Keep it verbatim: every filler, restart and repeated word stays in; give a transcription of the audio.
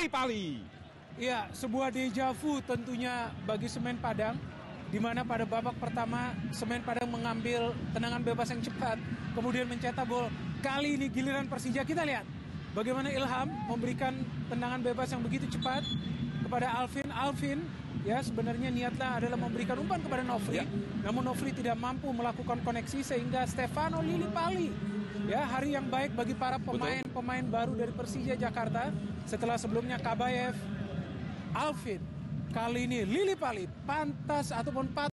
Lili Pali. Iya, sebuah deja vu tentunya bagi Semen Padang, di mana pada babak pertama Semen Padang mengambil tendangan bebas yang cepat, kemudian mencetak gol. Kali ini giliran Persija, kita lihat bagaimana Ilham memberikan tendangan bebas yang begitu cepat kepada Alvin. Alvin ya sebenarnya niatnya adalah memberikan umpan kepada Nofri, ya. Namun Nofri tidak mampu melakukan koneksi sehingga Stefano Lili Pali. Ya, hari yang baik bagi para pemain-pemain baru dari Persija Jakarta setelah sebelumnya Kabayev, Alvin. Kali ini Lili Pali pantas ataupun patut